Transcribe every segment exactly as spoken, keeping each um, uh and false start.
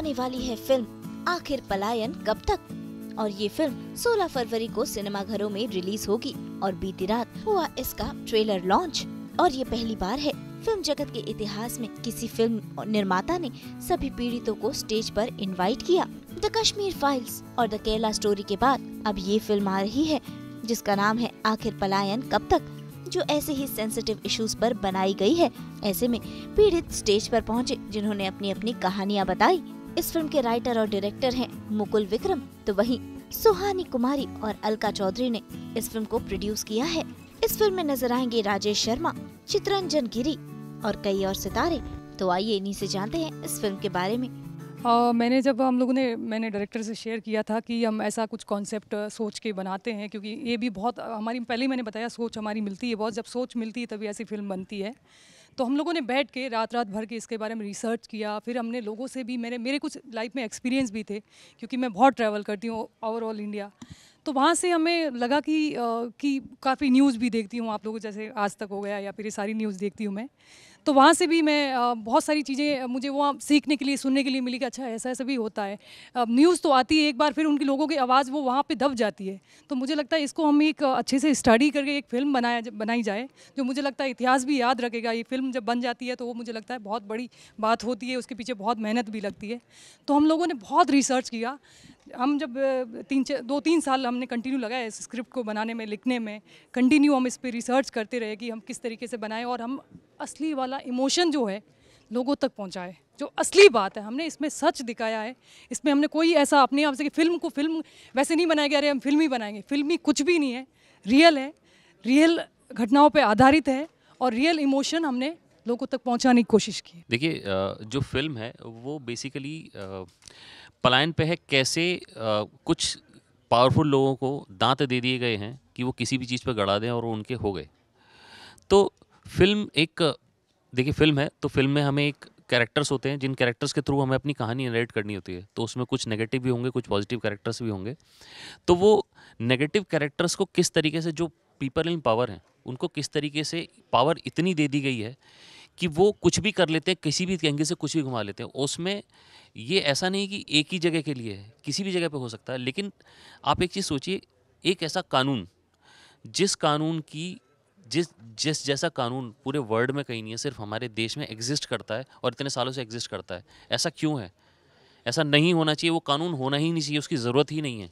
आने वाली है फिल्म आखिर पलायन कब तक। और ये फिल्म सोलह फरवरी को सिनेमाघरों में रिलीज होगी और बीती रात हुआ इसका ट्रेलर लॉन्च। और ये पहली बार है फिल्म जगत के इतिहास में किसी फिल्म निर्माता ने सभी पीड़ितों को स्टेज पर इनवाइट किया। द कश्मीर फाइल्स और द केरला स्टोरी के बाद अब ये फिल्म आ रही है जिसका नाम है आखिर पलायन कब तक, जो ऐसे ही सेंसिटिव इश्यूज पर बनाई गई है। ऐसे में पीड़ित स्टेज पर पहुंचे जिन्होंने अपनी अपनी कहानियां बताई। इस फिल्म के राइटर और डायरेक्टर हैं मुकुल विक्रम, तो वहीं सुहानी कुमारी और अलका चौधरी ने इस फिल्म को प्रोड्यूस किया है। इस फिल्म में नजर आएंगे राजेश शर्मा, चित्रंजन गिरी और कई और सितारे। तो आइए इन्हीं से जानते हैं इस फिल्म के बारे में। Uh, मैंने जब हम लोगों ने मैंने डायरेक्टर से शेयर किया था कि हम ऐसा कुछ कॉन्सेप्ट सोच के बनाते हैं, क्योंकि ये भी बहुत हमारी पहले ही मैंने बताया सोच हमारी मिलती है बहुत, जब सोच मिलती है तभी ऐसी फिल्म बनती है। तो हम लोगों ने बैठ के रात रात भर के इसके बारे में रिसर्च किया। फिर हमने लोगों से भी, मेरे मेरे कुछ लाइफ में एक्सपीरियंस भी थे क्योंकि मैं बहुत ट्रैवल करती हूँ ओवरऑल इंडिया। तो वहाँ से हमें लगा कि कि काफ़ी न्यूज़ भी देखती हूँ, आप लोगों जैसे आज तक हो गया या फिर ये सारी न्यूज़ देखती हूँ मैं। तो वहाँ से भी मैं बहुत सारी चीज़ें मुझे वहाँ सीखने के लिए, सुनने के लिए मिली कि अच्छा ऐसा ऐसा भी होता है। न्यूज़ तो आती है एक बार, फिर उनके लोगों की आवाज़ वो वहाँ पे दब जाती है। तो मुझे लगता है इसको हम एक अच्छे से स्टडी करके एक फ़िल्म बनाया बनाई जाए, जो मुझे लगता है इतिहास भी याद रखेगा। ये फिल्म जब बन जाती है तो वो मुझे लगता है बहुत बड़ी बात होती है, उसके पीछे बहुत मेहनत भी लगती है। तो हम लोगों ने बहुत रिसर्च किया। हम जब तीन दो तीन साल हमने कंटिन्यू लगाया इस स्क्रिप्ट को बनाने में, लिखने में, कंटिन्यू हम इस पर रिसर्च करते रहे कि हम किस तरीके से बनाएं और हम असली वाला इमोशन जो है लोगों तक पहुंचाए, जो असली बात है। हमने इसमें सच दिखाया है। इसमें हमने कोई ऐसा अपने आप से कि फिल्म को फिल्म वैसे नहीं बनाया गया, अरे हम फिल्म ही बनाएंगे। फिल्म ही कुछ भी नहीं है, रियल है, रियल घटनाओं पे आधारित है और रियल इमोशन हमने लोगों तक पहुंचाने की कोशिश की। देखिए, जो फिल्म है वो बेसिकली पलायन पे है। कैसे कुछ पावरफुल लोगों को दांत दे दिए गए हैं कि वो किसी भी चीज़ पर गड़ा दें और वो उनके हो गए। तो फिल्म एक, देखिए फिल्म है तो फिल्म में हमें एक कैरेक्टर्स होते हैं जिन कैरेक्टर्स के थ्रू हमें अपनी कहानी नरेट करनी होती है। तो उसमें कुछ नेगेटिव भी होंगे, कुछ पॉजिटिव कैरेक्टर्स भी होंगे। तो वो नेगेटिव कैरेक्टर्स को किस तरीके से, जो पीपल इन पावर हैं उनको किस तरीके से पावर इतनी दे दी गई है कि वो कुछ भी कर लेते हैं, किसी भी एंगल से कुछ भी घुमा लेते हैं। उसमें ये ऐसा नहीं कि एक ही जगह के लिए है, किसी भी जगह पे हो सकता है। लेकिन आप एक चीज़ सोचिए, एक ऐसा कानून, जिस कानून की जिस जिस जैसा कानून पूरे वर्ल्ड में कहीं नहीं है, सिर्फ हमारे देश में एग्जिस्ट करता है और इतने सालों से एग्जिस्ट करता है। ऐसा क्यों है? ऐसा नहीं होना चाहिए, वो कानून होना ही नहीं चाहिए, उसकी ज़रूरत ही नहीं है।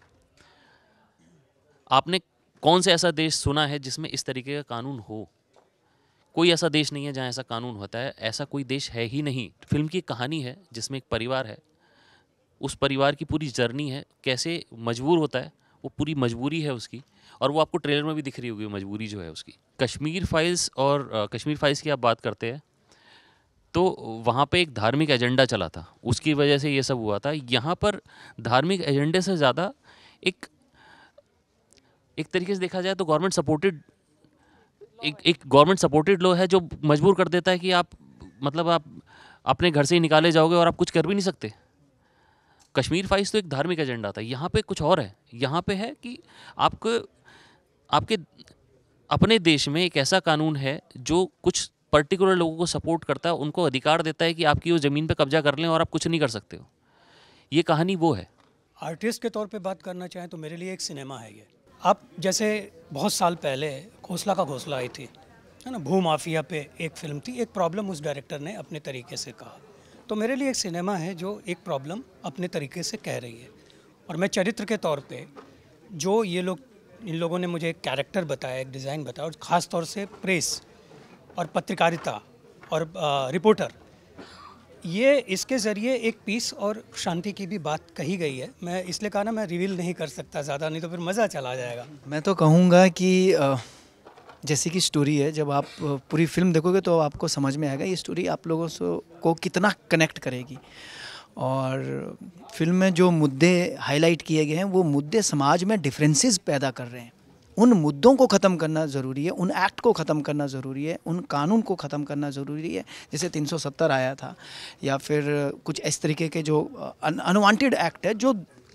आपने कौन से ऐसा देश सुना है जिसमें इस तरीके का कानून हो? कोई ऐसा देश नहीं है जहाँ ऐसा कानून होता है, ऐसा कोई देश है ही नहीं। फिल्म की कहानी है जिसमें एक परिवार है, उस परिवार की पूरी जर्नी है, कैसे मजबूर होता है, वो पूरी मजबूरी है उसकी, और वो आपको ट्रेलर में भी दिख रही होगी मजबूरी जो है उसकी। कश्मीर फाइल्स और आ, कश्मीर फाइल्स की आप बात करते हैं तो वहाँ पे एक धार्मिक एजेंडा चला था, उसकी वजह से ये सब हुआ था। यहाँ पर धार्मिक एजेंडे से ज़्यादा एक एक तरीके से देखा जाए तो गवर्नमेंट सपोर्टेड एक एक गवर्नमेंट सपोर्टेड लॉ है जो मजबूर कर देता है कि आप, मतलब आप अपने घर से ही निकाले जाओगे और आप कुछ कर भी नहीं सकते। कश्मीर फाइल्स तो एक धार्मिक एजेंडा था, यहाँ पे कुछ और है। यहाँ पे है कि आपको आपके अपने देश में एक ऐसा कानून है जो कुछ पर्टिकुलर लोगों को सपोर्ट करता है, उनको अधिकार देता है कि आपकी वो ज़मीन पे कब्जा कर लें और आप कुछ नहीं कर सकते हो। ये कहानी वो है। आर्टिस्ट के तौर पे बात करना चाहें तो मेरे लिए एक सिनेमा है ये। आप जैसे बहुत साल पहले घोंसला का घोंसला आई थी, है ना, भू माफिया पे एक फिल्म थी। एक प्रॉब्लम उस डायरेक्टर ने अपने तरीके से कहा, तो मेरे लिए एक सिनेमा है जो एक प्रॉब्लम अपने तरीके से कह रही है। और मैं चरित्र के तौर पे, जो ये लोग इन लोगों ने मुझे एक कैरेक्टर बताया, एक डिज़ाइन बताया, और ख़ास तौर से प्रेस और पत्रकारिता और आ, रिपोर्टर, ये इसके ज़रिए एक पीस और शांति की भी बात कही गई है। मैं इसलिए कहा ना, मैं रिवील नहीं कर सकता ज़्यादा, नहीं तो फिर मज़ा चला जाएगा। मैं तो कहूँगा कि जैसे कि स्टोरी है, जब आप पूरी फिल्म देखोगे तो आपको समझ में आएगा ये स्टोरी आप लोगों से को कितना कनेक्ट करेगी। और फिल्म में जो मुद्दे हाईलाइट किए गए हैं वो मुद्दे समाज में डिफरेंसेस पैदा कर रहे हैं। उन मुद्दों को ख़त्म करना ज़रूरी है, उन एक्ट को ख़त्म करना ज़रूरी है, उन कानून को ख़त्म करना ज़रूरी है। जैसे तीन सौ सत्तर आया था, या फिर कुछ इस तरीके के जो अनवांटेड एक्ट है जो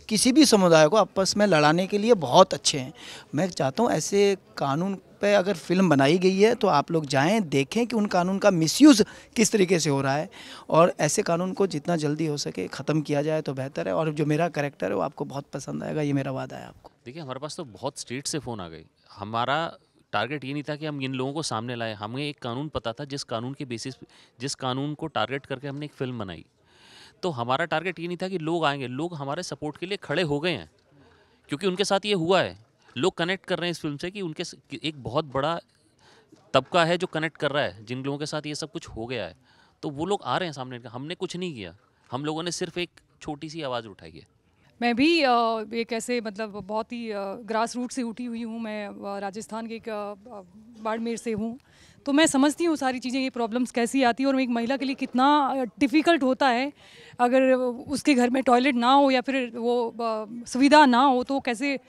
किसी भी समुदाय को आपस में लड़ाने के लिए बहुत अच्छे हैं। मैं चाहता हूँ ऐसे कानून पे अगर फिल्म बनाई गई है तो आप लोग जाएं, देखें कि उन कानून का मिसयूज़ किस तरीके से हो रहा है, और ऐसे कानून को जितना जल्दी हो सके ख़त्म किया जाए तो बेहतर है। और जो मेरा कैरेक्टर है वो आपको बहुत पसंद आएगा, ये मेरा वादा है आपको। देखिए, हमारे पास तो बहुत स्टेट से फ़ोन आ गई। हमारा टारगेट ये नहीं था कि हम इन लोगों को सामने लाए, हमें एक कानून पता था जिस कानून के बेसिस जिस कानून को टारगेट करके हमने एक फ़िल्म बनाई। तो हमारा टारगेट ये नहीं था कि लोग आएंगे, लोग हमारे सपोर्ट के लिए खड़े हो गए हैं, क्योंकि उनके साथ ये हुआ है। लोग कनेक्ट कर रहे हैं इस फिल्म से कि उनके एक बहुत बड़ा तबका है जो कनेक्ट कर रहा है, जिन लोगों के साथ ये सब कुछ हो गया है, तो वो लोग आ रहे हैं सामने। हमने कुछ नहीं किया, हम लोगों ने सिर्फ एक छोटी सी आवाज़ उठाई है। मैं भी एक ऐसे मतलब बहुत ही ग्रास रूट से उठी हुई हूँ। मैं राजस्थान के एक बाड़मेर से हूँ, तो मैं समझती हूँ सारी चीज़ें, ये प्रॉब्लम्स कैसी आती है और एक महिला के लिए कितना डिफ़िकल्ट होता है अगर उसके घर में टॉयलेट ना हो या फिर वो सुविधा ना हो तो कैसे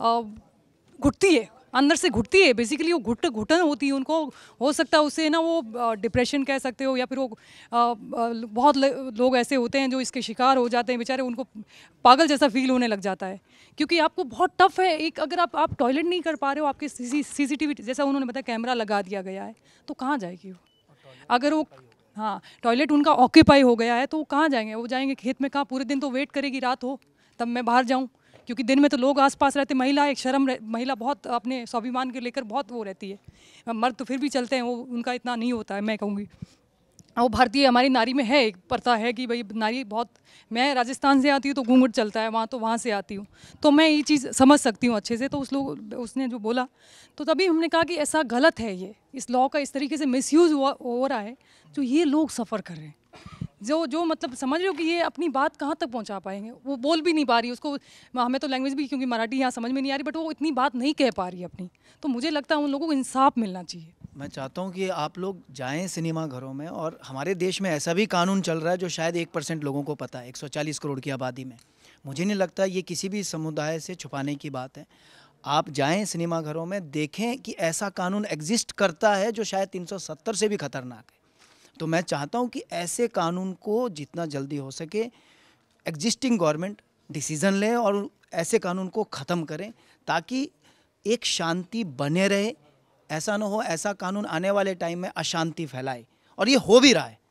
घुटती है, अंदर से घुटती है। बेसिकली वो घुट घुटन होती है उनको। हो सकता है उससे ना वो डिप्रेशन कह सकते हो, या फिर वो आ, बहुत लोग ऐसे होते हैं जो इसके शिकार हो जाते हैं बेचारे, उनको पागल जैसा फील होने लग जाता है, क्योंकि आपको बहुत टफ है। एक अगर आप आप टॉयलेट नहीं कर पा रहे हो, आपके सीसीटीवी जैसा उन्होंने बताया कैमरा लगा दिया गया है, तो कहाँ जाएगी वो? अगर वो हाँ टॉयलेट उनका ऑक्यूपाई हो गया है तो वो कहाँ जाएंगे? वो जाएंगे खेत में, कहाँ? पूरे दिन तो वेट करेगी रात हो तब मैं बाहर जाऊँ, क्योंकि दिन में तो लोग आसपास रहते। महिला एक शर्म, महिला बहुत अपने स्वाभिमान के लेकर बहुत वो रहती है। मर्द तो फिर भी चलते हैं, वो उनका इतना नहीं होता है। मैं कहूँगी वो भारतीय हमारी नारी में है, एक प्रथा है कि भाई नारी बहुत, मैं राजस्थान से आती हूँ तो घूंघट चलता है वहाँ, तो वहाँ से आती हूँ तो मैं ये चीज़ समझ सकती हूँ अच्छे से। तो उस लोग उसने जो बोला तो तभी हमने कहा कि ऐसा गलत है, ये इस लॉ का इस तरीके से मिसयूज़ हो रहा है जो ये लोग सफ़र कर रहे हैं, जो जो मतलब समझ रहे हो कि ये अपनी बात कहाँ तक पहुँचा पाएंगे। वो बोल भी नहीं पा रही, उसको हमें तो लैंग्वेज भी क्योंकि मराठी यहाँ समझ में नहीं आ रही, बट वो इतनी बात नहीं कह पा रही अपनी। तो मुझे लगता है उन लोगों को इंसाफ मिलना चाहिए। मैं चाहता हूँ कि आप लोग जाएं सिनेमा घरों में, और हमारे देश में ऐसा भी कानून चल रहा है जो शायद एक परसेंट लोगों को पता है, एक सौ चालीस करोड़ की आबादी में। मुझे नहीं लगता ये किसी भी समुदाय से छुपाने की बात है। आप जाएं सिनेमा घरों में, देखें कि ऐसा कानून एग्जिस्ट करता है जो शायद तीन सौ सत्तर से भी खतरनाक है। तो मैं चाहता हूं कि ऐसे कानून को जितना जल्दी हो सके एग्जिस्टिंग गवर्नमेंट डिसीज़न ले और ऐसे कानून को ख़त्म करें, ताकि एक शांति बने रहे। ऐसा ना हो ऐसा कानून आने वाले टाइम में अशांति फैलाए, और ये हो भी रहा है।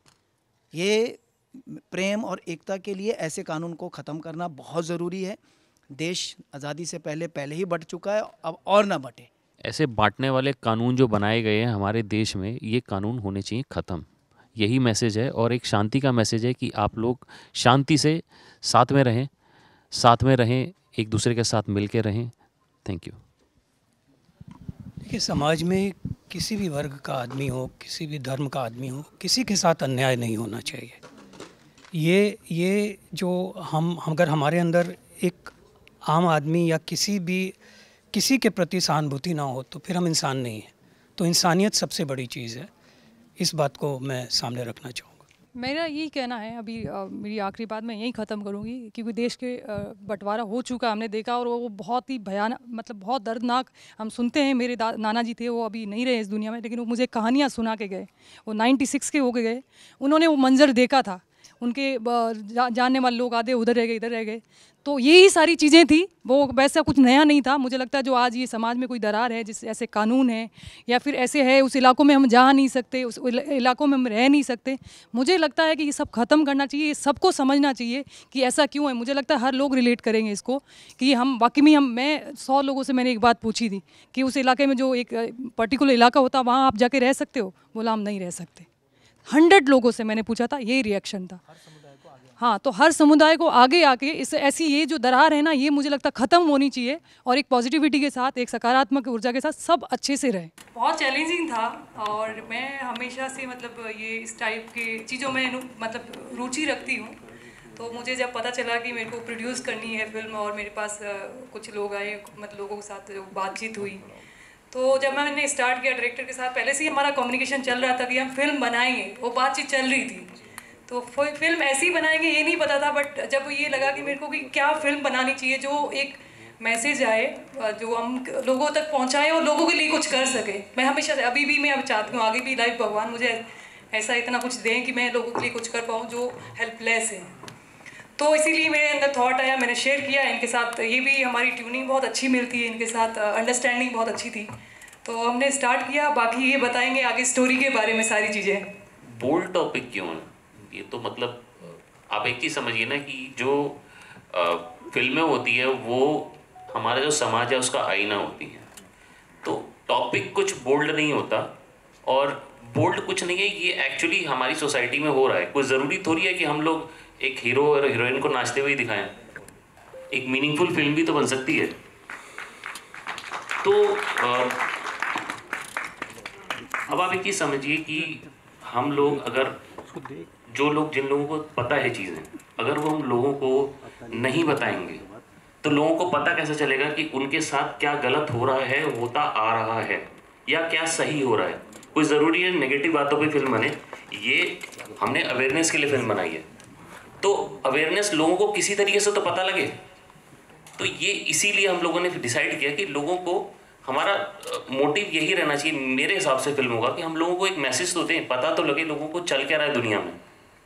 ये प्रेम और एकता के लिए ऐसे कानून को ख़त्म करना बहुत ज़रूरी है। देश आज़ादी से पहले पहले ही बट चुका है, अब और ना बटे। ऐसे बांटने वाले कानून जो बनाए गए हैं हमारे देश में, ये कानून होने चाहिए ख़त्म। यही मैसेज है, और एक शांति का मैसेज है कि आप लोग शांति से साथ में रहें, साथ में रहें, एक दूसरे के साथ मिल के रहें। Thank you. देखिए, समाज में किसी भी वर्ग का आदमी हो, किसी भी धर्म का आदमी हो, किसी के साथ अन्याय नहीं होना चाहिए। ये ये जो हम अगर हमारे अंदर एक आम आदमी या किसी भी किसी के प्रति सहानुभूति ना हो तो फिर हम इंसान नहीं हैं। तो इंसानियत सबसे बड़ी चीज़ है, इस बात को मैं सामने रखना चाहूँगा। मेरा यही कहना है। अभी आ, मेरी आखिरी बात मैं यही ख़त्म करूँगी, क्योंकि देश के आ, बंटवारा हो चुका हमने देखा, और वो बहुत ही भयानक, मतलब बहुत दर्दनाक हम सुनते हैं। मेरे नाना जी थे, वो अभी नहीं रहे इस दुनिया में, लेकिन वो मुझे कहानियाँ सुना के गए। वो छियानवे के हो के गए, उन्होंने वो मंजर देखा था। उनके जा, जानने वाले लोग आधे उधर रह गए, इधर रह गए। तो यही सारी चीज़ें थी, वो वैसा कुछ नया नहीं था। मुझे लगता है जो आज ये समाज में कोई दरार है, जिस ऐसे कानून है या फिर ऐसे है उस इलाकों में हम जा नहीं सकते, उस इलाकों में हम रह नहीं सकते, मुझे लगता है कि ये सब ख़त्म करना चाहिए। ये सबको समझना चाहिए कि ऐसा क्यों है। मुझे लगता है हर लोग रिलेट करेंगे इसको कि हम वाकई में हम मैं सौ लोगों से मैंने एक बात पूछी थी कि उस इलाके में जो एक पर्टिकुलर इलाका होता वहाँ आप जाके रह सकते हो? बोला हम नहीं रह सकते। हंड्रेड लोगों से मैंने पूछा था, यही रिएक्शन था। हाँ, तो हर समुदाय को आगे आके इस ऐसी ये जो दरार है ना, ये मुझे लगता है ख़त्म होनी चाहिए, और एक पॉजिटिविटी के साथ, एक सकारात्मक ऊर्जा के साथ सब अच्छे से रहे। बहुत चैलेंजिंग था, और मैं हमेशा से मतलब ये इस टाइप के चीज़ों में मतलब रुचि रखती हूँ। तो मुझे जब पता चला कि मेरे को प्रोड्यूस करनी है फिल्म, और मेरे पास कुछ लोग आए, मतलब लोगों के साथ जो बातचीत हुई, तो जब मैंने स्टार्ट किया डायरेक्टर के साथ, पहले से ही हमारा कम्युनिकेशन चल रहा था कि हम फिल्म बनाएंगे, वो बातचीत चल रही थी। तो फिल्म ऐसे ही बनाएंगे ये नहीं पता था, बट जब ये लगा कि मेरे को कि क्या फिल्म बनानी चाहिए जो एक मैसेज आए, जो हम लोगों तक पहुंचाए और लोगों के लिए कुछ कर सके। मैं हमेशा से, अभी भी मैं अब चाहती हूँ, आगे भी लाइफ भगवान मुझे ऐसा इतना कुछ दें कि मैं लोगों के लिए कुछ कर पाऊँ जो हेल्पलेस है। तो इसीलिए मेरे अंदर थॉट आया, मैंने शेयर किया इनके साथ। ये भी हमारी ट्यूनिंग बहुत अच्छी मिलती है इनके साथ, अंडरस्टैंडिंग बहुत अच्छी थी, तो हमने स्टार्ट किया। बाकी ये बताएंगे आगे स्टोरी के बारे में सारी चीज़ें। बोल्ड टॉपिक क्यों है ये? तो मतलब आप एक चीज़ समझिए ना कि जो फिल्में होती है वो हमारा जो समाज है उसका आईना होती है। तो टॉपिक कुछ बोल्ड नहीं होता और बोल्ड कुछ नहीं है, ये एक्चुअली हमारी सोसाइटी में हो रहा है। कोई ज़रूरी थोड़ी है कि हम लोग एक हीरो और हीरोइन को नाचते हुए ही दिखाएं। एक मीनिंगफुल फिल्म भी तो बन सकती है। तो आ, अब आप एक चीज़ समझिए कि हम लोग अगर जो लोग जिन लोगों को पता है चीज़ें, अगर वो हम लोगों को नहीं बताएंगे तो लोगों को पता कैसे चलेगा कि उनके साथ क्या गलत हो रहा है, होता आ रहा है, या क्या सही हो रहा है। कोई ज़रूरी है नेगेटिव बातों पे फिल्म बने, ये हमने अवेयरनेस के लिए फिल्म बनाई है। तो अवेयरनेस लोगों को किसी तरीके से तो पता लगे। तो ये इसीलिए हम लोगों ने डिसाइड किया कि लोगों को, हमारा मोटिव यही रहना चाहिए मेरे हिसाब से फिल्मों का, कि हम लोगों को एक मैसेज तो दें, पता तो लगे लोगों को चल क्या रहा है दुनिया में।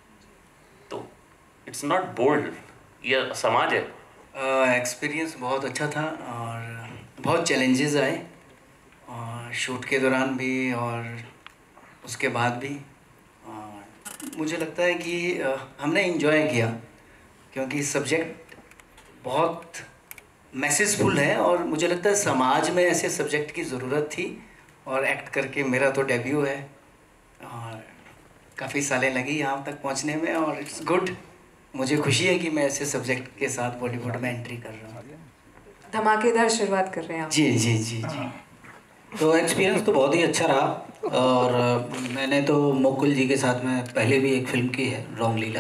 तो इट्स नॉट बोल्ड, ये समाज है। एक्सपीरियंस uh, बहुत अच्छा था और बहुत चैलेंजेस आए, और शूट के दौरान भी और उसके बाद भी। और मुझे लगता है कि uh, हमने इन्जॉय किया, क्योंकि सब्जेक्ट बहुत मैसेजफुल है और मुझे लगता है समाज में ऐसे सब्जेक्ट की ज़रूरत थी। और एक्ट करके मेरा तो डेब्यू है और काफ़ी सालें लगी यहाँ तक पहुँचने में, और इट्स गुड। मुझे खुशी है कि मैं ऐसे सब्जेक्ट के साथ बॉलीवुड में एंट्री कर रहा हूँ। धमाकेदार शुरुआत कर रहे हैं आप। जी जी जी जी। तो एक्सपीरियंस तो बहुत ही अच्छा रहा। और मैंने तो मुकुल जी के साथ में पहले भी एक फ़िल्म की है, रॉन्ग लीला।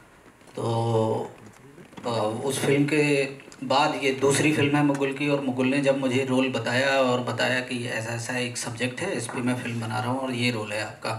तो उस फिल्म के बाद ये दूसरी फिल्म है मुकुल की, और मुकुल ने जब मुझे रोल बताया और बताया कि ऐसा ऐसा एक सब्जेक्ट है, इस पर मैं फ़िल्म बना रहा हूँ और ये रोल है आपका,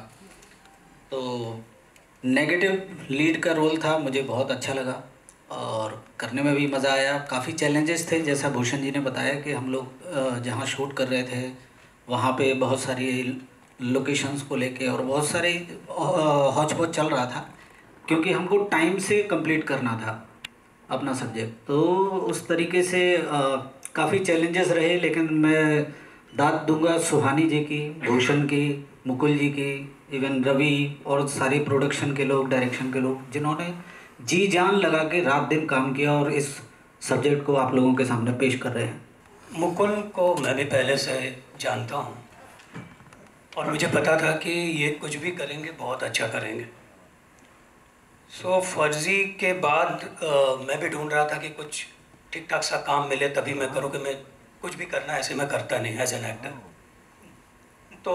तो नेगेटिव लीड का रोल था। मुझे बहुत अच्छा लगा और करने में भी मज़ा आया। काफ़ी चैलेंजेस थे, जैसा भूषण जी ने बताया कि हम लोग जहाँ शूट कर रहे थे वहाँ पे बहुत सारी लोकेशंस को लेके और बहुत सारे हौच पौच चल रहा था, क्योंकि हमको टाइम से कंप्लीट करना था अपना सब्जेक्ट। तो उस तरीके से काफ़ी चैलेंजेस रहे, लेकिन मैं दाद दूंगा सुहानी जी की, भूषण की, मुकुल जी की, इवन रवि और सारी प्रोडक्शन के लोग, डायरेक्शन के लोग, जिन्होंने जी जान लगा के रात दिन काम किया और इस सब्जेक्ट को आप लोगों के सामने पेश कर रहे हैं। मुकुल को मैं भी पहले से जानता हूँ और मुझे पता था कि ये कुछ भी करेंगे बहुत अच्छा करेंगे। सो so, फर्जी के बाद आ, मैं भी ढूंढ रहा था कि कुछ ठीक ठाक सा काम मिले तभी मैं करूँ, कि मैं कुछ भी करना ऐसे मैं करता नहीं एज एन एक्टर। तो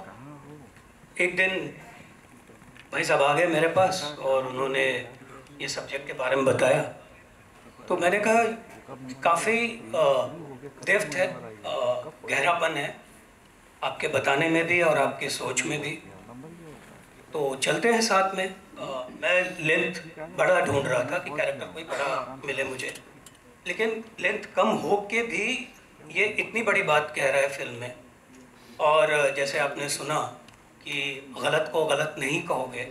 एक दिन भाई साहब आ गए मेरे पास और उन्होंने ये सब्जेक्ट के बारे में बताया। तो मैंने कहा काफ़ी डेप्थ है, गहरापन है आपके बताने में भी और आपकी सोच में भी, तो चलते हैं साथ में। आ, मैं लेंथ बड़ा ढूंढ रहा था कि कैरेक्टर कोई बड़ा मिले मुझे, लेकिन लेंथ कम हो के भी ये इतनी बड़ी बात कह रहा है फिल्म में। और जैसे आपने सुना कि गलत को गलत नहीं कहोगे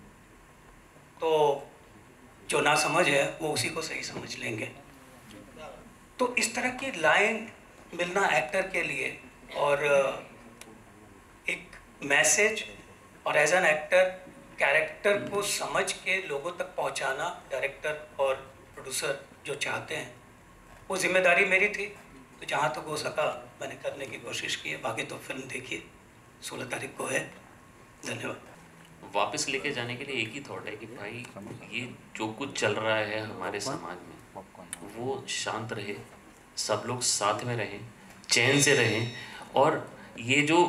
तो जो ना समझ है वो उसी को सही समझ लेंगे। तो इस तरह की लाइन मिलना एक्टर के लिए और एक मैसेज और एज एन एक्टर कैरेक्टर को समझ के लोगों तक पहुंचाना, डायरेक्टर और प्रोड्यूसर जो चाहते हैं, वो जिम्मेदारी मेरी थी। तो जहाँ तक हो सका मैंने करने की कोशिश की है। बाकी तो फिल्म देखिए, सोलह तारीख को है। धन्यवाद। वापस लेके जाने के लिए एक ही थॉट है कि भाई ये जो कुछ चल रहा है हमारे समाज में वो शांत रहे, सब लोग साथ में रहें, चैन से रहें, और ये जो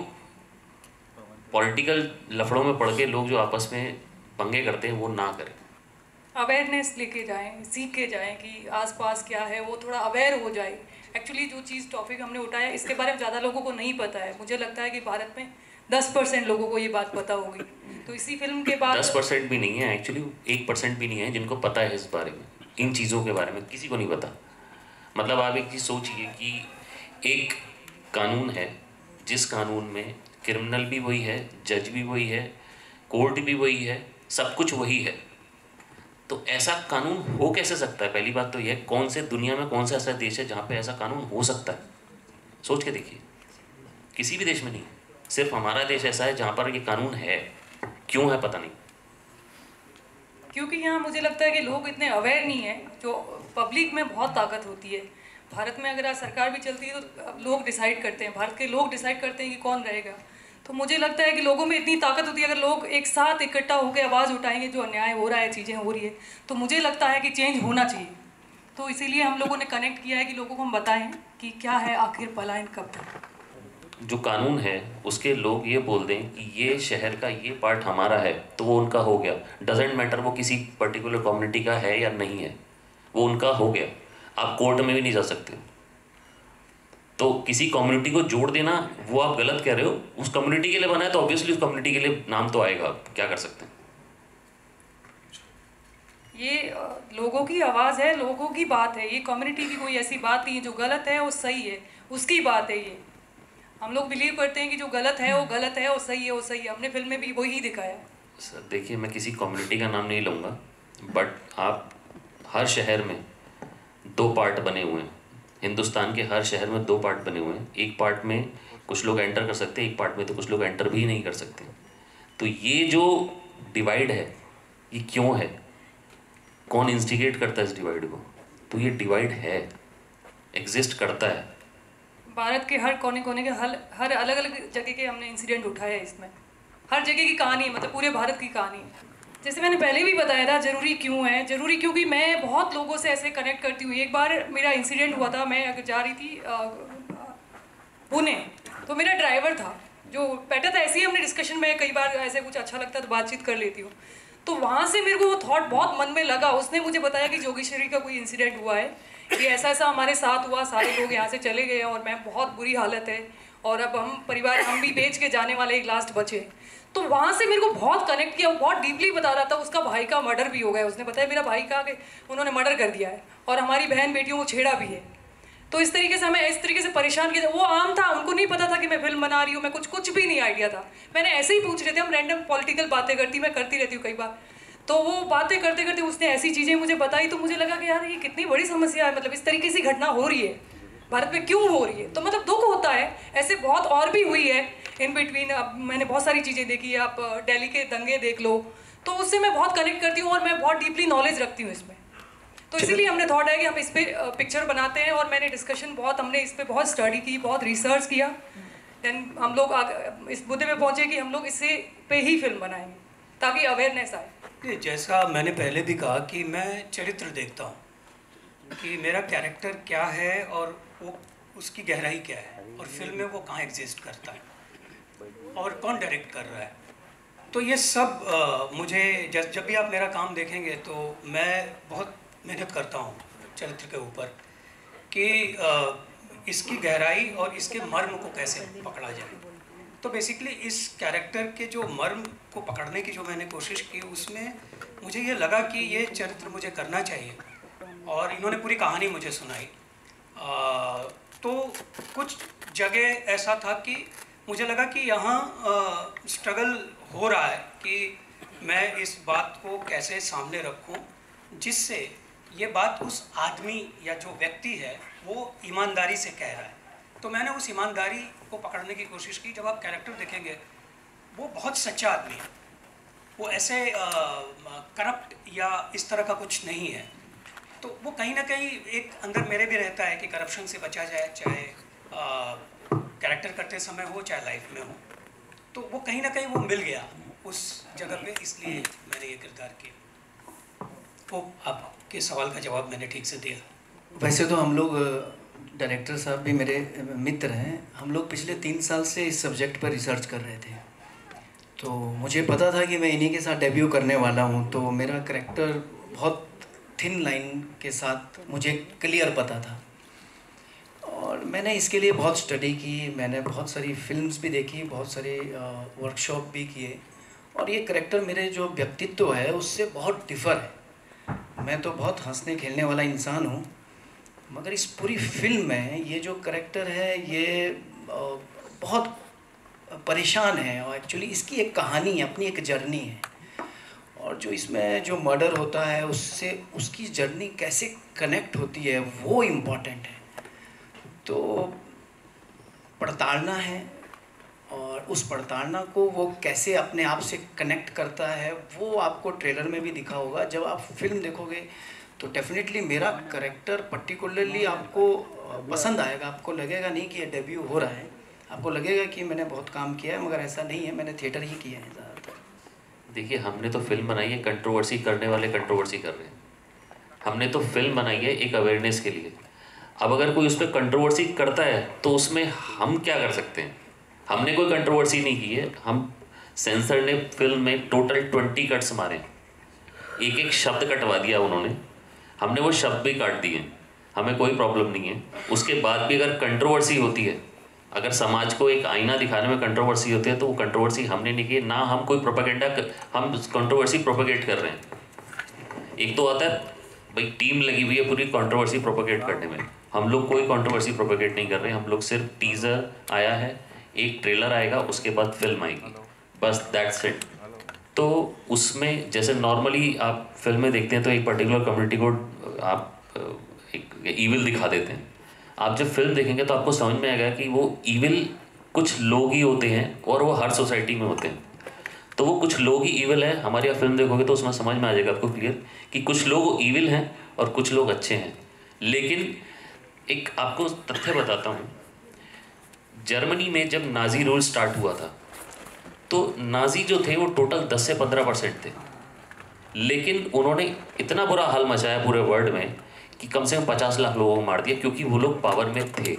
पॉलिटिकल लफड़ों में पड़ के लोग जो आपस में पंगे करते हैं वो ना करें। अवेयरनेस लेके जाएं, सीख के जाएं कि आसपास क्या है, वो थोड़ा अवेयर हो जाए। एक्चुअली जो चीज़ टॉपिक हमने उठाया इसके बारे में ज़्यादा लोगों को नहीं पता है। मुझे लगता है कि भारत में दस परसेंट लोगों को ये बात पता होगी। तो इसी फिल्म के बाद दस परसेंट भी नहीं है, एक्चुअली एक परसेंट भी नहीं है जिनको पता है इस बारे में, इन चीज़ों के बारे में किसी को नहीं पता। मतलब आप एक चीज़ सोचिए कि एक कानून है जिस कानून में क्रिमिनल भी वही है, जज भी वही है, कोर्ट भी वही है, सब कुछ वही है। तो ऐसा कानून हो कैसे सकता है? पहली बात तो यह, कौन से दुनिया में कौन सा ऐसा देश है जहाँ पे ऐसा कानून हो सकता है? सोच के देखिए, किसी भी देश में नहीं, सिर्फ हमारा देश ऐसा है जहाँ पर ये कानून है। क्यों है पता नहीं। क्योंकि यहाँ मुझे लगता है कि लोग इतने अवेयर नहीं है। जो पब्लिक में बहुत ताकत होती है। भारत में अगर आज सरकार भी चलती है तो लोग डिसाइड करते हैं, भारत के लोग डिसाइड करते हैं कि कौन रहेगा। तो मुझे लगता है कि लोगों में इतनी ताकत होती है, अगर लोग एक साथ इकट्ठा होकर आवाज़ उठाएंगे, जो अन्याय हो रहा है, चीज़ें हो रही है, तो मुझे लगता है कि चेंज होना चाहिए। तो इसीलिए हम लोगों ने कनेक्ट किया है कि लोगों को हम बताएं कि क्या है आखिर पलायन कब तक। जो कानून है उसके लोग ये बोल दें कि ये शहर का ये पार्ट हमारा है, तो वो उनका हो गया। डजेंट मैटर वो किसी पर्टिकुलर कम्युनिटी का है या नहीं है, वो उनका हो गया। आप कोर्ट में भी नहीं जा सकते। तो किसी कम्युनिटी को जोड़ देना वो आप गलत कह रहे हो। उस कम्युनिटी के लिए बना है तो ऑब्वियसली उस कम्युनिटी के लिए नाम तो आएगा, क्या कर सकते हैं। ये लोगों की आवाज़ है, लोगों की बात है। ये कम्युनिटी की कोई ऐसी बात नहीं है। जो गलत है वो सही है, उसकी बात है। ये हम लोग बिलीव करते हैं कि जो गलत है वो गलत है, वो सही है वो सही है। हमने फिल्म में भी वही दिखाया। सर देखिए, मैं किसी कम्युनिटी का नाम नहीं लूँगा, बट आप हर शहर में दो पार्ट बने हुए हैं। हिंदुस्तान के हर शहर में दो पार्ट बने हुए हैं। एक पार्ट में कुछ लोग एंटर कर सकते हैं, एक पार्ट में तो कुछ लोग एंटर भी नहीं कर सकते। तो ये जो डिवाइड है ये क्यों है? कौन इंस्टिगेट करता है इस डिवाइड को? तो ये डिवाइड है, एग्जिस्ट करता है। भारत के हर कोने कोने के हर हर अलग अलग जगह के हमने इंसिडेंट उठाए हैं। इसमें हर जगह की कहानी है, मतलब पूरे भारत की कहानी है। जैसे मैंने पहले भी बताया था, ज़रूरी क्यों है? ज़रूरी क्योंकि मैं बहुत लोगों से ऐसे कनेक्ट करती हूँ। एक बार मेरा इंसिडेंट हुआ था, मैं अगर जा रही थी पुणे, तो मेरा ड्राइवर था जो बैठा था। ऐसे ही हमने डिस्कशन में कई बार ऐसे कुछ अच्छा लगता है तो बातचीत कर लेती हूँ। तो वहाँ से मेरे को वो थॉट बहुत मन में लगा। उसने मुझे बताया कि जोगेश्वरी का कोई इंसिडेंट हुआ है, कि ऐसा ऐसा हमारे साथ हुआ, सारे लोग यहाँ से चले गए और मैं बहुत बुरी हालत है और अब हम परिवार हम भी बेच के जाने वाले, एक लास्ट बचे। तो वहाँ से मेरे को बहुत कनेक्ट किया। वो बहुत डीपली बता रहा था। उसका भाई का मर्डर भी हो गया। उसने बताया मेरा भाई का कि उन्होंने मर्डर कर दिया है और हमारी बहन बेटियों को छेड़ा भी है। तो इस तरीके से हमें इस तरीके से परेशान किया। वो आम था, उनको नहीं पता था कि मैं फिल्म बना रही हूँ। मैं कुछ कुछ भी नहीं आइडिया था। मैंने ऐसे ही पूछ रहे थे, हम रैंडम पॉलिटिकल बातें करती मैं करती रहती हूँ कई बार। तो वो बातें करते करते उसने ऐसी चीज़ें मुझे बताई, तो मुझे लगा कि यार ये कितनी बड़ी समस्या है। मतलब इस तरीके से घटना हो रही है भारत में, क्यों हो रही है? तो मतलब दुख होता है। ऐसे बहुत और भी हुई है इन बिटवीन। अब मैंने बहुत सारी चीज़ें देखी है। आप दिल्ली के दंगे देख लो, तो उससे मैं बहुत कनेक्ट करती हूँ और मैं बहुत डीपली नॉलेज रखती हूँ इसमें। तो इसीलिए हमने थॉट है कि हम इस पर पिक्चर बनाते हैं। और मैंने डिस्कशन बहुत हमने इस पर बहुत स्टडी की, बहुत रिसर्च किया। देन हम लोग इस मुद्दे पे पहुँचे कि हम लोग इससे पे ही फिल्म बनाएंगे ताकि अवेयरनेस आए। जैसा मैंने पहले भी कहा कि मैं चरित्र देखता हूँ कि मेरा कैरेक्टर क्या है और वो उसकी गहराई क्या है और फिल्म में वो कहाँ एग्जिस्ट करता है और कौन डायरेक्ट कर रहा है। तो ये सब आ, मुझे जब जब भी आप मेरा काम देखेंगे तो मैं बहुत मेहनत करता हूँ चरित्र के ऊपर कि आ, इसकी गहराई और इसके मर्म को कैसे पकड़ा जाए। तो बेसिकली इस कैरेक्टर के जो मर्म को पकड़ने की जो मैंने कोशिश की, उसमें मुझे ये लगा कि ये चरित्र मुझे करना चाहिए और इन्होंने पूरी कहानी मुझे सुनाई। आ, तो कुछ जगह ऐसा था कि मुझे लगा कि यहाँ स्ट्रगल हो रहा है कि मैं इस बात को कैसे सामने रखूं जिससे ये बात उस आदमी या जो व्यक्ति है वो ईमानदारी से कह रहा है। तो मैंने उस ईमानदारी को पकड़ने की कोशिश की। जब आप कैरेक्टर देखेंगे वो बहुत सच्चा आदमी है, वो ऐसे करप्ट या इस तरह का कुछ नहीं है। तो वो कहीं ना कहीं एक अंदर मेरे भी रहता है कि करप्शन से बचा जाए, चाहे कैरेक्टर करते समय हो चाहे लाइफ में हो। तो वो कहीं ना कहीं वो मिल गया उस जगह पे, इसलिए मैंने ये किरदार किया। वो आपके सवाल का जवाब मैंने ठीक से दिया। वैसे तो हम लोग, डायरेक्टर साहब भी मेरे मित्र हैं, हम लोग पिछले तीन साल से इस सब्जेक्ट पर रिसर्च कर रहे थे। तो मुझे पता था कि मैं इन्हीं के साथ डेब्यू करने वाला हूं, तो मेरा करैक्टर बहुत थिन लाइन के साथ मुझे क्लियर पता था। और मैंने इसके लिए बहुत स्टडी की, मैंने बहुत सारी फिल्म्स भी देखी, बहुत सारे वर्कशॉप भी किए। और ये करैक्टर मेरे जो व्यक्तित्व है उससे बहुत डिफ़र है। मैं तो बहुत हंसने खेलने वाला इंसान हूँ, मगर इस पूरी फिल्म में ये जो करैक्टर है ये बहुत परेशान है और एक्चुअली इसकी एक कहानी है, अपनी एक जर्नी है। और जो इसमें जो मर्डर होता है उससे उसकी जर्नी कैसे कनेक्ट होती है वो इम्पोर्टेंट है। तो पड़ताड़ना है और उस पड़ताड़ना को वो कैसे अपने आप से कनेक्ट करता है वो आपको ट्रेलर में भी दिखा होगा। जब आप फिल्म देखोगे तो डेफिनेटली मेरा करेक्टर पर्टिकुलरली आपको पसंद आएगा। आपको लगेगा नहीं कि ये डेब्यू हो रहा है, आपको लगेगा कि मैंने बहुत काम किया है, मगर ऐसा नहीं है, मैंने थिएटर ही किया है ज़्यादातर। देखिए, हमने तो फिल्म बनाई है, कंट्रोवर्सी करने वाले कंट्रोवर्सी कर रहे हैं। हमने तो फिल्म बनाई है एक अवेयरनेस के लिए। अब अगर कोई उस पर कंट्रोवर्सी करता है तो उसमें हम क्या कर सकते हैं? हमने कोई कंट्रोवर्सी नहीं की है। हम सेंसर ने फिल्म में टोटल ट्वेंटी कट्स मारे, एक एक शब्द कटवा दिया उन्होंने, हमने वो शब्द भी काट दिए, हमें कोई प्रॉब्लम नहीं है। उसके बाद भी अगर कंट्रोवर्सी होती है, अगर समाज को एक आईना दिखाने में कंट्रोवर्सी होती है तो वो कंट्रोवर्सी हमने नहीं की ना। हम कोई प्रोपेगेंडा, हम कंट्रोवर्सी प्रोपेगेट कर रहे हैं। एक तो आता है भाई टीम लगी हुई है पूरी कंट्रोवर्सी प्रोपेगेट करने में, हम लोग कोई कंट्रोवर्सी प्रोपेगेट नहीं कर रहे हैं। हम लोग सिर्फ टीज़र आया है, एक ट्रेलर आएगा, उसके बाद फिल्म आएगी, बस दैट्स इट। तो उसमें जैसे नॉर्मली आप फिल्में देखते हैं तो एक पर्टिकुलर कम्युनिटी को आप एक ईविल दिखा देते हैं। आप जब फिल्म देखेंगे तो आपको समझ में आएगा कि वो ईविल कुछ लोग ही होते हैं और वो हर सोसाइटी में होते हैं। तो वो कुछ लोग ही ईविल हैं। हमारी आप फिल्म देखोगे तो उसमें समझ में आ जाएगा आपको क्लियर कि कुछ लोग ईविल हैं और कुछ लोग अच्छे हैं। लेकिन एक आपको तथ्य बताता हूँ, जर्मनी में जब नाजी रूल स्टार्ट हुआ था तो नाजी जो थे वो टोटल दस से पंद्रह परसेंट थे, लेकिन उन्होंने इतना बुरा हाल मचाया पूरे वर्ल्ड में कि कम से कम पचास लाख लोगों को मार दिया, क्योंकि वो लोग पावर में थे।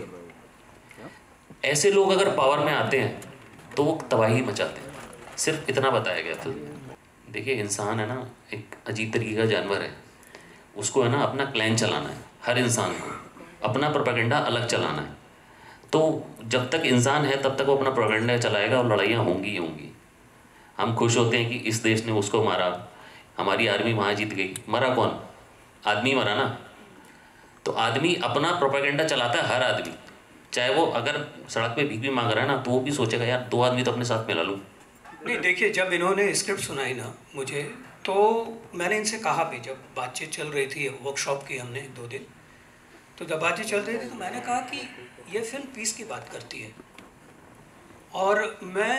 ऐसे लोग अगर पावर में आते हैं तो वो तबाही मचाते हैं। सिर्फ इतना बताया गया था। देखिए, इंसान है ना एक अजीब तरीके का जानवर है, उसको है ना अपना क्लैन चलाना है। हर इंसान को अपना प्रोपेगेंडा अलग चलाना है। तो जब तक इंसान है तब तक वो अपना प्रोपेगेंडा चलाएगा और लड़ाइयाँ होंगी ही होंगी। हम खुश होते हैं कि इस देश ने उसको मारा, हमारी आर्मी वहाँ जीत गई। मरा कौन? आदमी मरा ना। तो आदमी अपना प्रोपेगेंडा चलाता है, हर आदमी, चाहे वो अगर सड़क पे भीख भी मांग रहा है ना तो वो भी सोचेगा यार दो आदमी तो अपने साथ मिला लूँ। नहीं, देखिए, जब इन्होंने स्क्रिप्ट सुनाई ना मुझे, तो मैंने इनसे कहा भी, जब बातचीत चल रही थी, वर्कशॉप की हमने दो दिन, तो जब बातचीत चल रही थी तो मैंने कहा कि ये फिल्म पीस की बात करती है और मैं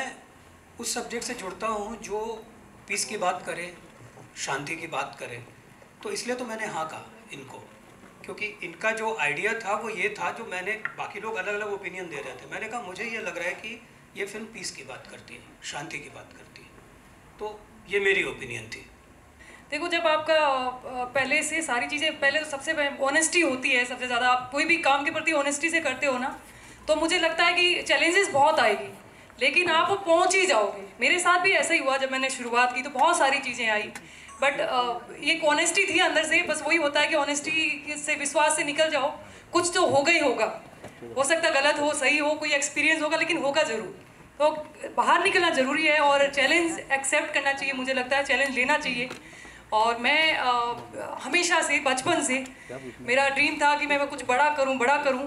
उस सब्जेक्ट से जुड़ता हूँ जो पीस की बात करे, शांति की बात करे। तो इसलिए तो मैंने हाँ कहा इनको, क्योंकि इनका जो आइडिया था वो ये था, जो मैंने, बाकी लोग अलग अलग ओपिनियन दे रहे थे, मैंने कहा मुझे ये लग रहा है कि ये फिल्म पीस की बात करती है, शांति की बात करती है। तो ये मेरी ओपिनियन थी। देखो, जब आपका पहले से सारी चीज़ें, पहले तो सबसे ऑनेस्टी होती है सबसे ज़्यादा। आप कोई भी काम के प्रति ऑनेस्टी से करते हो ना, तो मुझे लगता है कि चैलेंजेस बहुत आएगी, लेकिन आप वो पहुंच ही जाओगे। मेरे साथ भी ऐसा ही हुआ, जब मैंने शुरुआत की तो बहुत सारी चीज़ें आई, बट ये ऑनेस्टी थी अंदर से। बस वही होता है कि ऑनेस्टी से, विश्वास से निकल जाओ, कुछ तो होगा ही होगा। हो सकता है गलत हो, सही हो, कोई एक्सपीरियंस होगा, लेकिन होगा ज़रूर। तो बाहर निकलना ज़रूरी है और चैलेंज एक्सेप्ट करना चाहिए। मुझे लगता है चैलेंज लेना चाहिए। और मैं आ, हमेशा से, बचपन से मेरा ड्रीम था कि मैं कुछ बड़ा करूं, बड़ा करूं।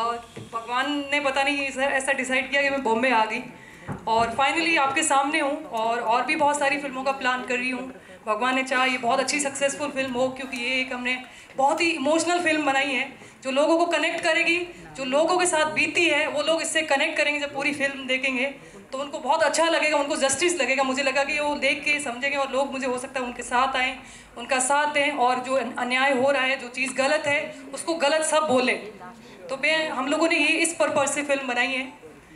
भगवान ने पता नहीं ऐसा डिसाइड किया कि मैं बॉम्बे आ गई और फाइनली आपके सामने हूं। और और भी बहुत सारी फिल्मों का प्लान कर रही हूं। भगवान ने चाहा ये बहुत अच्छी सक्सेसफुल फिल्म हो, क्योंकि ये एक हमने बहुत ही इमोशनल फिल्म बनाई है जो लोगों को कनेक्ट करेगी। जो लोगों के साथ बीती है वो लोग इससे कनेक्ट करेंगे। जब पूरी फिल्म देखेंगे तो उनको बहुत अच्छा लगेगा, उनको जस्टिस लगेगा। मुझे लगा कि वो देख के समझेंगे और लोग, मुझे हो सकता है उनके साथ आएँ, उनका साथ दें, और जो अन्याय हो रहा है, जो चीज़ गलत है, उसको गलत सब बोलें। तो मैं, हम लोगों ने ये इस पर्पज़ से फिल्म बनाई है।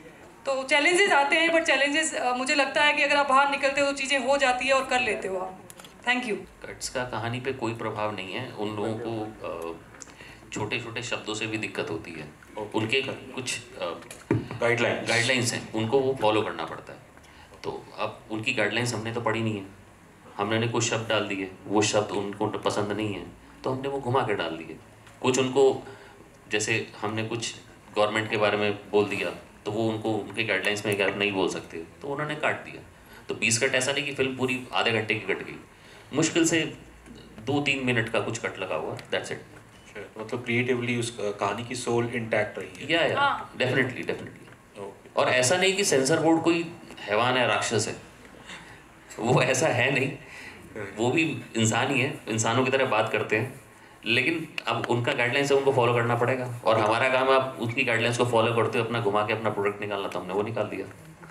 तो चैलेंजेस आते हैं, बट चैलेंजेस मुझे लगता है कि अगर आप बाहर निकलते हो तो चीज़ें हो जाती है और कर लेते हो आप। Thank you. कट्स का कहानी पे कोई प्रभाव नहीं है। उन लोगों को छोटे छोटे शब्दों से भी दिक्कत होती है, उनके कुछ गाइडलाइन गाइडलाइंस हैं, उनको वो फॉलो करना पड़ता है। तो अब उनकी गाइडलाइंस हमने तो पढ़ी नहीं है, हमने कुछ शब्द डाल दिए, वो शब्द उनको पसंद नहीं है तो हमने वो घुमा के डाल दिए। कुछ उनको, जैसे हमने कुछ गवर्नमेंट के बारे में बोल दिया तो वो उनको उनके गाइडलाइंस में गैप नहीं बोल सकते तो उन्होंने काट दिया। तो बीस कट ऐसा नहीं कि फिल्म पूरी आधे घंटे की कट गई, मुश्किल से दो तीन मिनट का कुछ कट लगा हुआ, दैट्स इट। मतलब क्रिएटिवली उस कहानी की सोल इंटैक्ट रही है। या या डेफिनेटली डेफिनेटली। और ऐसा नहीं कि सेंसर बोर्ड कोई हैवान है, राक्षस है, वो ऐसा है नहीं। वो भी इंसान ही है, इंसानों की तरह बात करते हैं, लेकिन अब उनका गाइडलाइंस है, उनको फॉलो करना पड़ेगा। और हमारा काम है आप उनकी गाइडलाइंस को फॉलो करते हो अपना घुमा के अपना प्रोडक्ट निकालना, तो हमने वो निकाल दिया।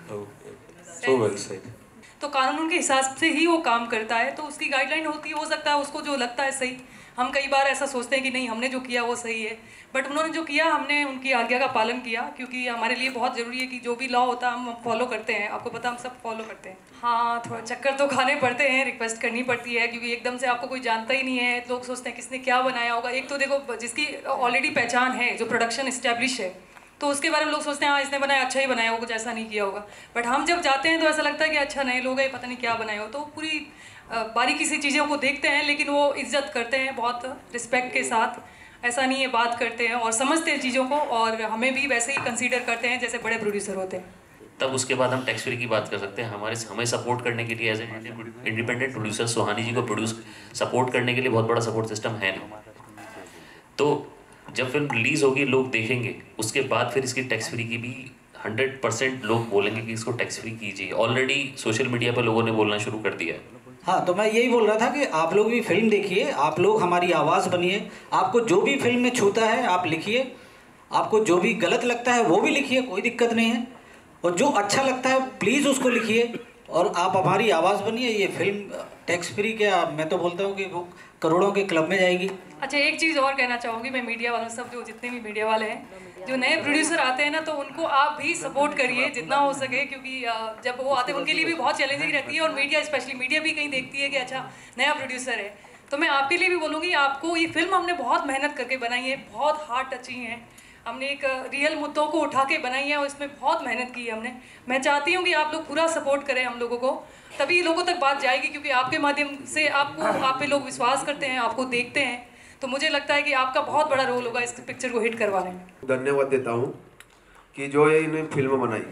So well said. तो कानून के हिसाब से ही वो काम करता है, तो उसकी गाइडलाइन होती है, हो सकता है उसको जो लगता है सही। हम कई बार ऐसा सोचते हैं कि नहीं हमने जो किया वो सही है, बट उन्होंने जो किया हमने उनकी आज्ञा का पालन किया, क्योंकि हमारे लिए बहुत ज़रूरी है कि जो भी लॉ होता है हम फॉलो करते हैं। आपको पता हम सब फॉलो करते हैं। हाँ, थोड़ा चक्कर तो खाने पड़ते हैं, रिक्वेस्ट करनी पड़ती है, क्योंकि एकदम से आपको कोई जानता ही नहीं है, लोग सोचते हैं किसने क्या बनाया होगा। एक तो देखो जिसकी ऑलरेडी पहचान है, जो प्रोडक्शन इस्टेब्लिश है, तो उसके बारे में लोग सोचते हैं हाँ इसने बनाया, अच्छा ही बनाया होगा, कुछ ऐसा नहीं किया होगा। बट हम जब जाते हैं तो ऐसा लगता है कि अच्छा नए लोग हैं, पता नहीं क्या बनाए हो। तो पूरी बारीकी से चीज़ों को देखते हैं, लेकिन वो इज्जत करते हैं बहुत रिस्पेक्ट के साथ। ऐसा नहीं है, बात करते हैं और समझते हैं चीज़ों को, और हमें भी वैसे ही कंसीडर करते हैं जैसे बड़े प्रोड्यूसर होते हैं। तब उसके बाद हम टैक्स फ्री की बात कर सकते हैं। हमारे हमें सपोर्ट करने के लिए as a independent producer Suhani ji को प्रोड्यूस सपोर्ट करने के लिए बहुत बड़ा सपोर्ट सिस्टम है नहीं। तो जब फिल्म रिलीज़ होगी, लोग देखेंगे, उसके बाद फिर इसकी टैक्स फ्री की भी हंड्रेड परसेंट लोग बोलेंगे कि इसको टैक्स फ्री कीजिए। ऑलरेडी सोशल मीडिया पर लोगों ने बोलना शुरू कर दिया है। हाँ, तो मैं यही बोल रहा था कि आप लोग भी फिल्म देखिए, आप लोग हमारी आवाज़ बनिए। आपको जो भी फिल्म में छूता है आप लिखिए, आपको जो भी गलत लगता है वो भी लिखिए, कोई दिक्कत नहीं है। और जो अच्छा लगता है प्लीज़ उसको लिखिए, और आप हमारी आवाज़ बनिए। ये फिल्म टैक्स फ्री क्या, मैं तो बोलता हूँ कि वो करोड़ों के क्लब में जाएगी। अच्छा, एक चीज़ और कहना चाहूँगी मैं मीडिया वालों सब, जो जितने भी मीडिया वाले हैं, जो नए प्रोड्यूसर आते हैं ना, तो उनको आप भी सपोर्ट करिए जितना हो सके, क्योंकि जब वो आते हैं उनके लिए भी बहुत चैलेंजिंग रहती है। और मीडिया स्पेशली मीडिया भी कहीं देखती है कि अच्छा नया प्रोड्यूसर है, तो मैं आपके लिए भी बोलूँगी, आपको ये फिल्म हमने बहुत मेहनत करके बनाई है, बहुत हार्ट टचिंग है। हमने एक रियल मुद्दों को उठा के बनाई है और इसमें बहुत मेहनत की है हमने। मैं चाहती हूँ कि आप लोग पूरा सपोर्ट करें हम लोगों को, तभी लोगों तक बात जाएगी, क्योंकि आपके माध्यम से आपको आप पे लोग विश्वास करते हैं, आपको देखते हैं। तो मुझे लगता है कि आपका बहुत बड़ा रोल होगा इस पिक्चर को हिट करवाने में। धन्यवाद देता हूँ कि जो ये इन्हें फिल्म बनाई।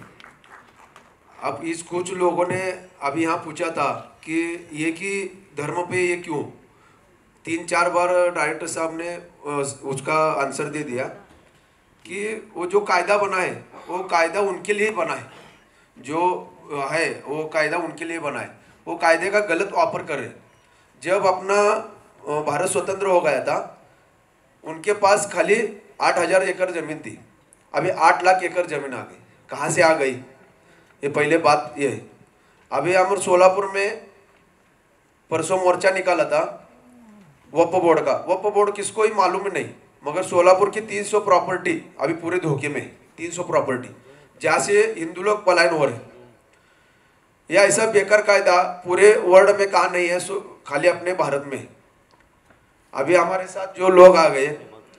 अब इस कुछ लोगों ने अभी यहाँ पूछा था कि ये कि धर्म पे ये क्यों, तीन चार बार डायरेक्टर साहब ने उसका आंसर दे दिया कि वो जो कायदा बना है वो कायदा उनके लिए बना है, जो है वो कायदा उनके लिए बना है, वो कायदे का गलत वापर कर रहे। जब अपना भारत स्वतंत्र हो गया था, उनके पास खाली आठ हजार एकड़ ज़मीन थी, अभी आठ लाख एकड़ ज़मीन आ गई। कहाँ से आ गई, ये पहले बात ये है। अभी हमारे सोलापुर में परसों मोर्चा निकाला था वक्फ बोर्ड का। वक्फ बोर्ड किसको ही मालूम ही नहीं, मगर सोलापुर की तीन सौ प्रॉपर्टी अभी पूरे धोखे में, तीन सौ प्रॉपर्टी जहाँ से हिंदू लोग पलायन हो रहे। यह ऐसा बेकार कायदा पूरे वर्ल्ड में कहाँ नहीं है, खाली अपने भारत में। अभी हमारे साथ जो लोग आ गए,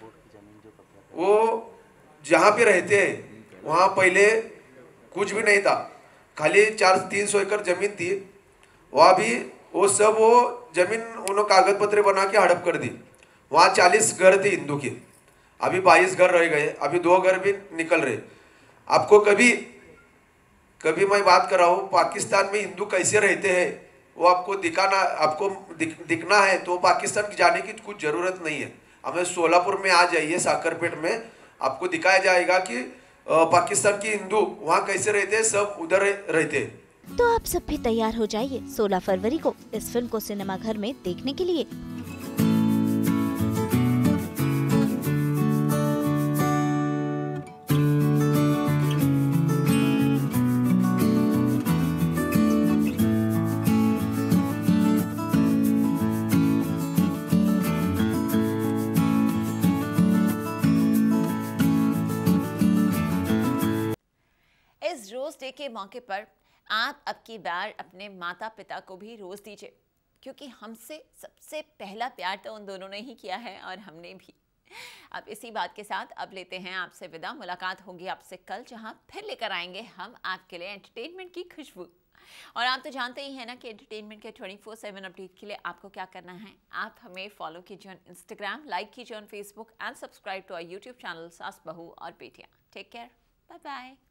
वो जहाँ पे रहते हैं वहाँ पहले कुछ भी नहीं था, खाली चार तीन सौ एकड़ जमीन थी। वहाँ भी वो सब वो जमीन उन्होंने कागज पत्र बना के हड़प कर दी। वहाँ चालीस घर थे हिंदू के, अभी बाईस घर रह गए, अभी दो घर भी निकल रहे। आपको कभी कभी मैं बात कर रहा हूँ, पाकिस्तान में हिंदू कैसे रहते हैं वो आपको दिखाना, आपको दिख, दिखना है तो पाकिस्तान जाने की कुछ ज़रूरत नहीं है। हमें सोलापुर में आ जाइए, साकरपेट में, आपको दिखाया जाएगा कि पाकिस्तान के हिंदू वहाँ कैसे रहते हैं, सब उधर रहते हैं। तो आप सब भी तैयार हो जाइए सोलह फरवरी को इस फिल्म को सिनेमाघर में देखने के लिए। इस रोज डे के मौके पर आप अब की बार अपने माता पिता को भी रोज दीजिए, क्योंकि हमसे सबसे पहला प्यार तो उन दोनों ने ही किया है और हमने भी। अब इसी बात के साथ अब लेते हैं आपसे विदा। मुलाकात होगी आपसे कल, जहां फिर लेकर आएंगे हम आपके लिए एंटरटेनमेंट की खुशबू। और आप तो जानते ही हैं ना कि एंटरटेनमेंट के ट्वेंटी फोर सेवन अपडेट के लिए आपको क्या करना है। आप हमें फॉलो कीजिए ऑन इंस्टाग्राम, लाइक कीजिए on Facebook and subscribe to our YouTube channel Saas Bahu aur Betiyan. Take care, bye bye.